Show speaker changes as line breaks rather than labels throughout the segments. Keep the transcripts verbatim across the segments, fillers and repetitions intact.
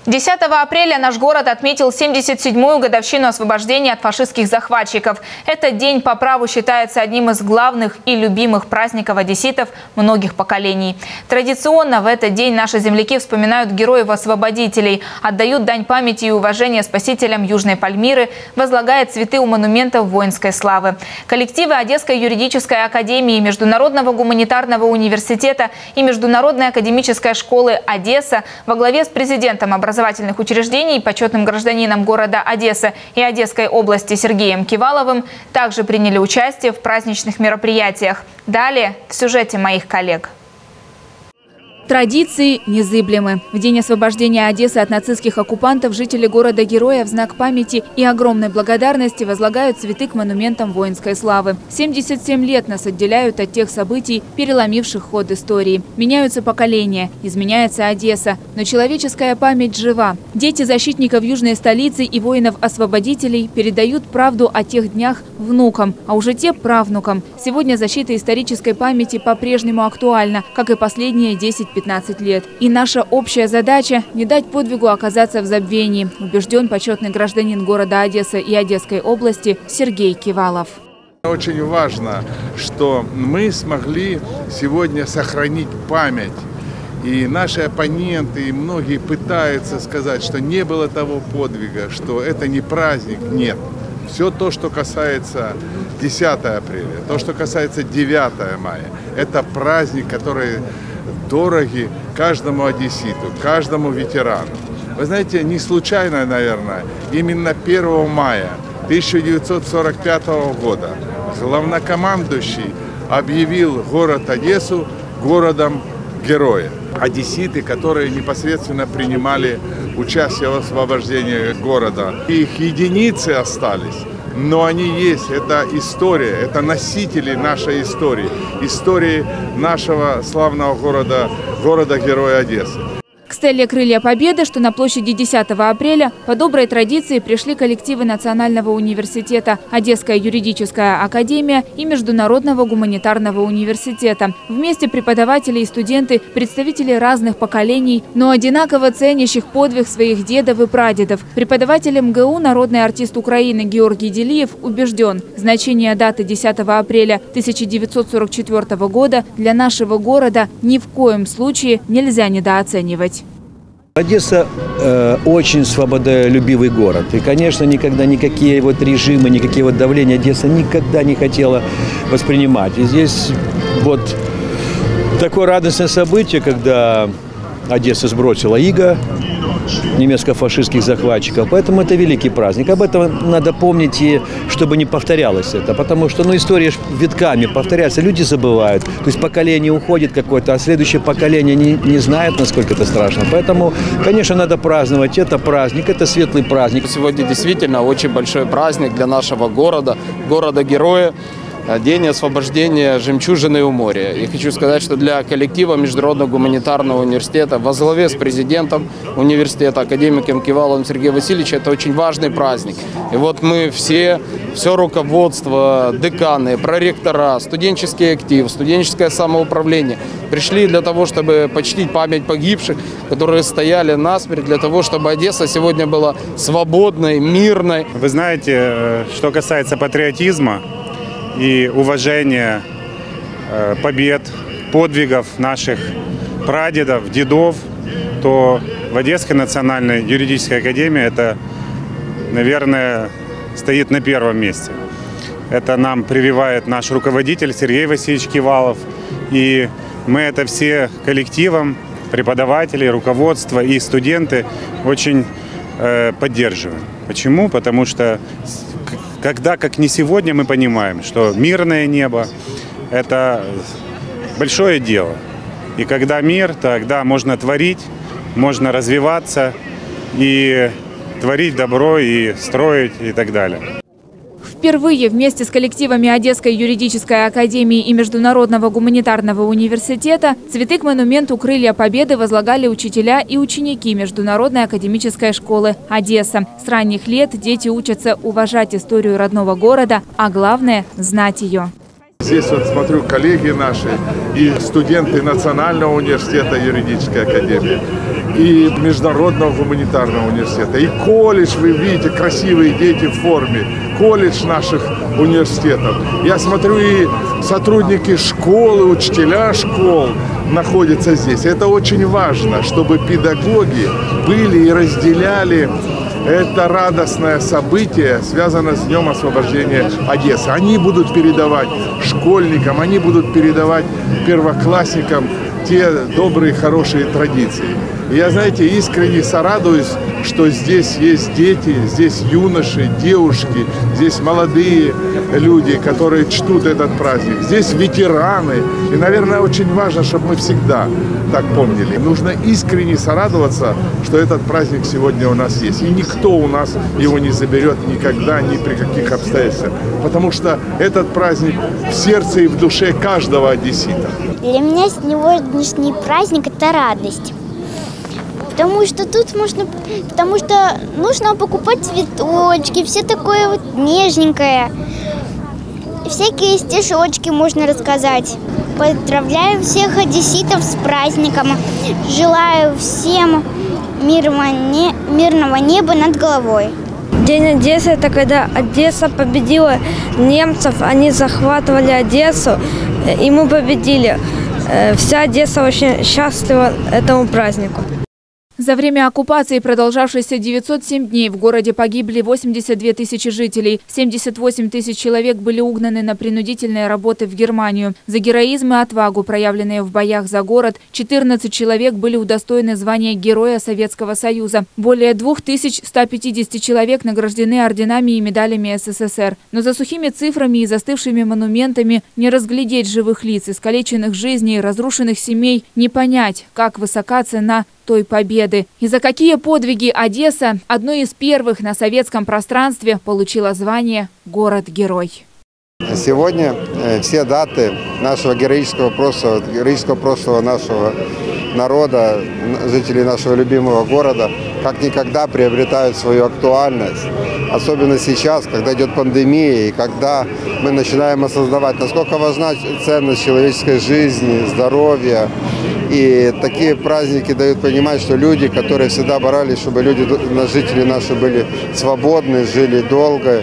десятого апреля наш город отметил семьдесят седьмую годовщину освобождения от фашистских захватчиков. Этот день по праву считается одним из главных и любимых праздников одесситов многих поколений. Традиционно в этот день наши земляки вспоминают героев-освободителей, отдают дань памяти и уважения спасителям Южной Пальмиры, возлагают цветы у монументов воинской славы. Коллективы Одесской юридической академии, Международного гуманитарного университета и Международной академической школы Одесса во главе с президентом образования образовательных учреждений, почетным гражданином города Одесса и Одесской области Сергеем Киваловым также приняли участие в праздничных мероприятиях. Далее в сюжете моих коллег.
Традиции незыблемы. В день освобождения Одессы от нацистских оккупантов жители города-героя в знак памяти и огромной благодарности возлагают цветы к монументам воинской славы. семьдесят семь лет нас отделяют от тех событий, переломивших ход истории. Меняются поколения, изменяется Одесса, но человеческая память жива. Дети защитников южной столицы и воинов-освободителей передают правду о тех днях внукам, а уже те правнукам. Сегодня защита исторической памяти по-прежнему актуальна, как и последние десять-пятнадцать лет. И наша общая задача – не дать подвигу оказаться в забвении, убежден почетный гражданин города Одесса и Одесской области Сергей Кивалов.
Очень важно, что мы смогли сегодня сохранить память. И наши оппоненты, и многие пытаются сказать, что не было того подвига, что это не праздник. Нет. Все то, что касается десятого апреля, то, что касается девятого мая, это праздник, который дороги каждому одесситу, каждому ветерану. Вы знаете, не случайно, наверное, именно первого мая тысяча девятьсот сорок пятого года главнокомандующий объявил город Одессу городом-героя. Одесситы, которые непосредственно принимали участие в освобождении города. Их единицы остались, но они есть. Это история, это носители нашей истории. Истории нашего славного города, города-героя Одессы.
К стеле «Крылья Победы», что на площади десятого апреля, по доброй традиции пришли коллективы Национального университета, Одесская юридическая академия и Международного гуманитарного университета. Вместе преподаватели и студенты, представители разных поколений, но одинаково ценящих подвиг своих дедов и прадедов. Преподаватель эм гэ у, народный артист Украины Георгий Делиев убежден, значение даты десятого апреля тысяча девятьсот сорок четвёртого года для нашего города ни в коем случае нельзя недооценивать.
Одесса э, очень свободолюбивый город. И, конечно, никогда никакие вот режимы, никакие вот давления Одесса никогда не хотела воспринимать. И здесь вот такое радостное событие, когда Одесса сбросила иго немецко-фашистских захватчиков. Поэтому это великий праздник. Об этом надо помнить, и чтобы не повторялось это. Потому что ну, история веками повторяется, люди забывают. То есть поколение уходит какое-то, а следующее поколение не, не знает, насколько это страшно. Поэтому, конечно, надо праздновать. Это праздник, это светлый праздник.
Сегодня действительно очень большой праздник для нашего города, города-героя. День освобождения жемчужины у моря. И хочу сказать, что для коллектива Международного гуманитарного университета во главе с президентом университета, академиком Киваловым Сергеем Васильевичем, это очень важный праздник. И вот мы все, все руководство, деканы, проректора, студенческий актив, студенческое самоуправление пришли для того, чтобы почтить память погибших, которые стояли насмерть, для того, чтобы Одесса сегодня была свободной, мирной.
Вы знаете, что касается патриотизма и уважения э, побед, подвигов наших прадедов, дедов, то в Одесской национальной юридической академии это, наверное, стоит на первом месте. Это нам прививает наш руководитель Сергей Васильевич Кивалов. И мы это все коллективом, преподаватели, руководство и студенты очень э, поддерживаем. Почему? Потому что когда, как не сегодня, мы понимаем, что мирное небо – это большое дело. И когда мир, тогда можно творить, можно развиваться и творить добро, и строить, и так далее.
Впервые вместе с коллективами Одесской юридической академии и Международного гуманитарного университета цветы к монументу «Крылья Победы» возлагали учителя и ученики Международной академической школы Одесса. С ранних лет дети учатся уважать историю родного города, а главное – знать ее.
здесь вот смотрю коллеги наши, и студенты Национального университета юридической академии, и Международного гуманитарного университета, и колледж, вы видите, красивые дети в форме, колледж наших университетов. Я смотрю, и сотрудники школы, учителя школ находятся здесь. Это очень важно, чтобы педагоги были и разделяли это радостное событие, связанное с Днем освобождения Одессы. Они будут передавать школьникам, они будут передавать первоклассникам те добрые, хорошие традиции. И я, знаете, искренне сорадуюсь, что здесь есть дети, здесь юноши, девушки, здесь молодые люди, которые чтут этот праздник. Здесь ветераны. И, наверное, очень важно, чтобы мы всегда так помнили. Нужно искренне сорадоваться, что этот праздник сегодня у нас есть. И никто у нас его не заберет никогда, ни при каких обстоятельствах. Потому что этот праздник в сердце и в душе каждого одессита.
Для меня сегодняшний праздник – это радость. Потому что тут можно, потому что нужно покупать цветочки, все такое вот нежненькое. Всякие стишочки можно рассказать. Поздравляю всех одесситов с праздником. Желаю всем мирного, не, мирного неба над головой.
День Одессы – это когда Одесса победила немцев, они захватывали Одессу, и мы победили. Вся Одесса очень счастлива этому празднику.
За время оккупации, продолжавшейся девятьсот семь дней, в городе погибли восемьдесят две тысячи жителей. семьдесят восемь тысяч человек были угнаны на принудительные работы в Германию. За героизм и отвагу, проявленные в боях за город, четырнадцать человек были удостоены звания Героя Советского Союза. Более двух тысяч ста пятидесяти человек награждены орденами и медалями СССР. Но за сухими цифрами и застывшими монументами не разглядеть живых лиц, искалеченных жизней, разрушенных семей, не понять, как высока цена той победы. И за какие подвиги Одесса, одной из первых на советском пространстве, получила звание «Город-герой».
Сегодня все даты нашего героического прошлого, героического прошлого нашего народа, жителей нашего любимого города, как никогда приобретают свою актуальность. Особенно сейчас, когда идет пандемия, и когда мы начинаем осознавать, насколько важна ценность человеческой жизни, здоровья. И такие праздники дают понимать, что люди, которые всегда боролись, чтобы люди, жители наши были свободны, жили долго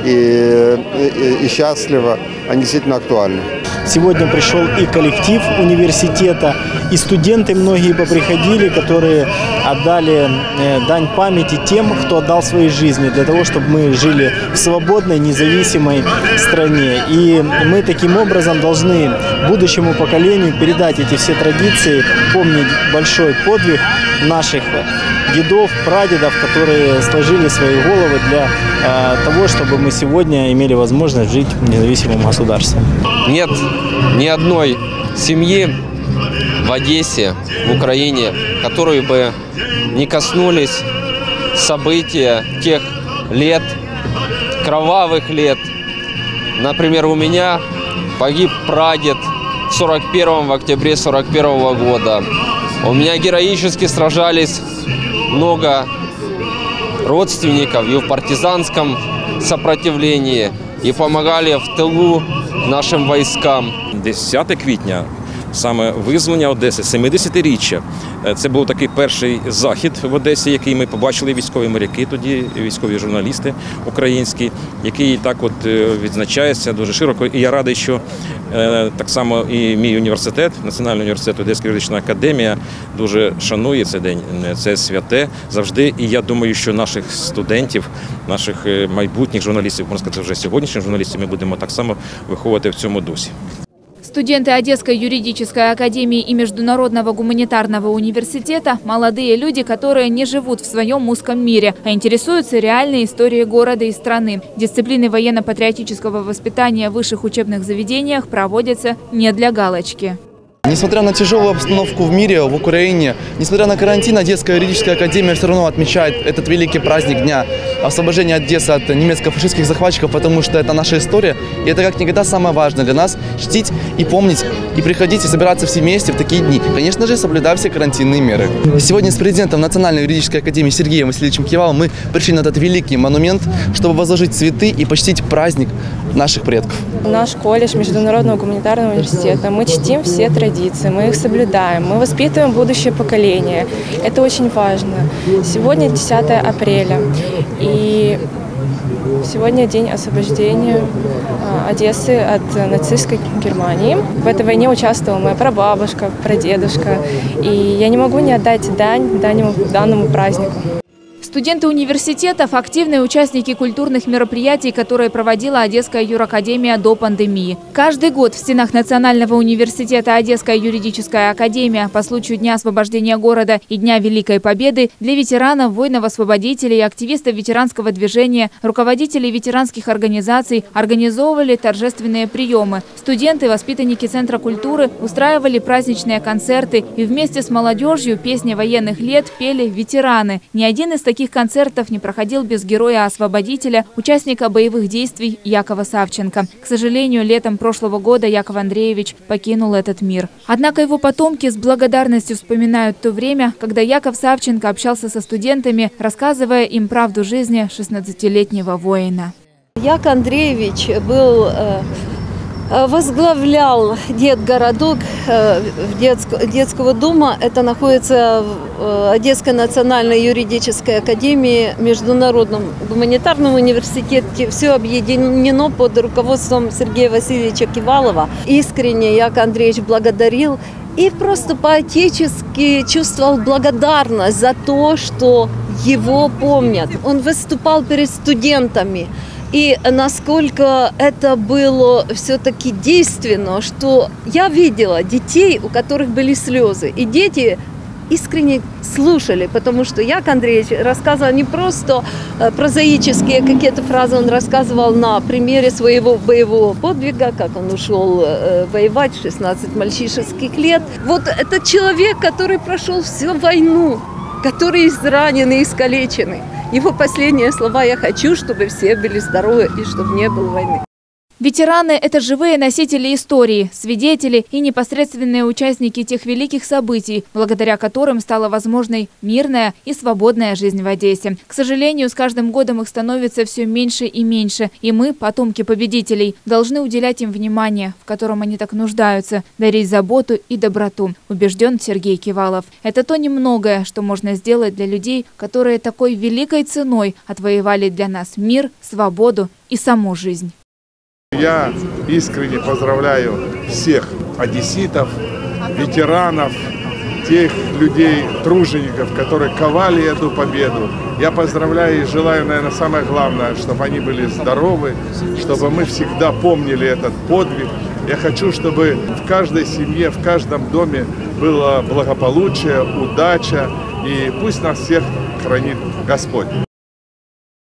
и, и, и счастливо, они действительно актуальны.
Сегодня пришел и коллектив университета, и студенты многие поприходили, которые отдали дань памяти тем, кто отдал свои жизни для того, чтобы мы жили в свободной, независимой стране. И мы таким образом должны будущему поколению передать эти все традиции, помнить большой подвиг наших дедов, прадедов, которые сложили свои головы для э, того, чтобы мы сегодня имели возможность жить в независимом государстве.
Нет ни одной семьи в Одессе, в Украине, которые бы не коснулись события тех лет, кровавых лет. Например, у меня погиб прадед в сорок первом, в октябре сорок первого года. У меня героически сражались много родственников и в партизанском сопротивлении, и помогали в тилу нашим військам.
десяте квітня, саме визволення Одеси, семидесятиріччя. Це був такий перший захід в Одесі, який ми побачили, військові моряки тоді, військові журналісти українські, який так от відзначається дуже широко. І я радий, що так само і мій університет, Національний університет, Одеська юридична академія дуже шанує цей день, це святе завжди. І я думаю, що наших студентів, наших майбутніх журналістів, можна сказати, вже сьогоднішніх журналістів, ми будемо так само виховувати в цьому дусі.
Студенты Одесской юридической академии и Международного гуманитарного университета – молодые люди, которые не живут в своем узком мире, а интересуются реальной историей города и страны. Дисциплины военно-патриотического воспитания в высших учебных заведениях проводятся не для галочки.
Несмотря на тяжелую обстановку в мире, в Украине, несмотря на карантин, Одесская юридическая академия все равно отмечает этот великий праздник Дня освобождения Одессы от немецко-фашистских захватчиков, потому что это наша история, и это как никогда самое важное для нас – чтить и помнить, и приходить, и собираться все вместе в такие дни. Конечно же, соблюдая все карантинные меры. Сегодня с президентом Национальной юридической академии Сергеем Васильевичем Киваловым мы пришли на этот великий монумент, чтобы возложить цветы и почтить праздник наших предков.
Наш колледж Международного гуманитарного университета. Мы чтим все традиции, мы их соблюдаем, мы воспитываем будущее поколение. Это очень важно. Сегодня десятое апреля, и сегодня день освобождения Одессы от нацистской Германии. В этой войне участвовала моя прабабушка, прадедушка, и я не могу не отдать дань данному, данному празднику.
Студенты университетов – активные участники культурных мероприятий, которые проводила Одесская юракадемия до пандемии. Каждый год в стенах Национального университета Одесская юридическая академия по случаю Дня освобождения города и Дня Великой Победы для ветеранов, воинов-освободителей, активистов ветеранского движения, руководителей ветеранских организаций организовывали торжественные приемы. Студенты, воспитанники Центра культуры устраивали праздничные концерты и вместе с молодежью песни военных лет пели ветераны. Ни один из таких концертов не проходил без героя-освободителя, участника боевых действий Якова Савченко. К сожалению, летом прошлого года Яков Андреевич покинул этот мир. Однако его потомки с благодарностью вспоминают то время, когда Яков Савченко общался со студентами, рассказывая им правду жизни шестнадцатилетнего воина.
Яков Андреевич был... Э... возглавлял детгородок детского дома. Это находится в Одесской национальной юридической академии, Международном гуманитарном университете. Все объединено под руководством Сергея Васильевича Кивалова. Искренне Яков Андреевич благодарил и просто по-отечески чувствовал благодарность за то, что его помнят. Он выступал перед студентами. И насколько это было все-таки действенно, что я видела детей, у которых были слезы. И дети искренне слушали, потому что Яков Андреевич рассказывал не просто прозаические какие-то фразы, он рассказывал на примере своего боевого подвига, как он ушел воевать в шестнадцать мальчишеских лет. Вот это человек, который прошел всю войну, который изранен и искалечен. Его последние слова: «Я хочу, чтобы все были здоровы и чтобы не было войны».
Ветераны – это живые носители истории, свидетели и непосредственные участники тех великих событий, благодаря которым стала возможной мирная и свободная жизнь в Одессе. К сожалению, с каждым годом их становится все меньше и меньше, и мы, потомки победителей, должны уделять им внимание, в котором они так нуждаются, дарить заботу и доброту, убежден Сергей Кивалов. Это то немногое, что можно сделать для людей, которые такой великой ценой отвоевали для нас мир, свободу и саму жизнь.
Я искренне поздравляю всех одесситов, ветеранов, тех людей, тружеников, которые ковали эту победу. Я поздравляю и желаю, наверное, самое главное, чтобы они были здоровы, чтобы мы всегда помнили этот подвиг. Я хочу, чтобы в каждой семье, в каждом доме было благополучие, удача, и пусть нас всех хранит Господь.